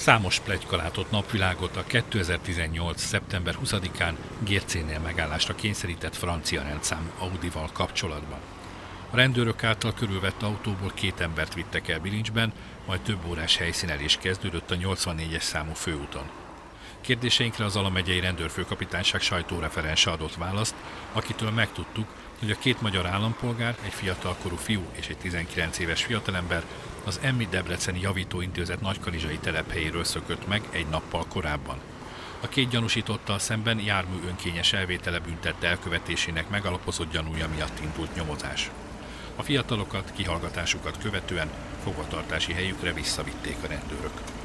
Számos pletyka látott napvilágot a 2018. szeptember 20-án Gércénél megállásra kényszerített francia rendszámú Audival kapcsolatban. A rendőrök által körülvett autóból 2 embert vittek el bilincsben, majd több órás helyszínelés kezdődött a 84-es számú főúton. Kérdéseinkre az Zala megyei rendőrfőkapitányság sajtóreferense adott választ, akitől megtudtuk, hogy a 2 magyar állampolgár, egy fiatalkorú fiú és egy 19 éves fiatalember az Emmi Debreceni Javítóintézet Nagykanizsai telephelyéről szökött meg egy nappal korábban. A 2 gyanúsítottal szemben jármű önkényes elvétele büntette elkövetésének megalapozott gyanúja miatt indult nyomozás. A fiatalokat kihallgatásukat követően fogvatartási helyükre visszavitték a rendőrök.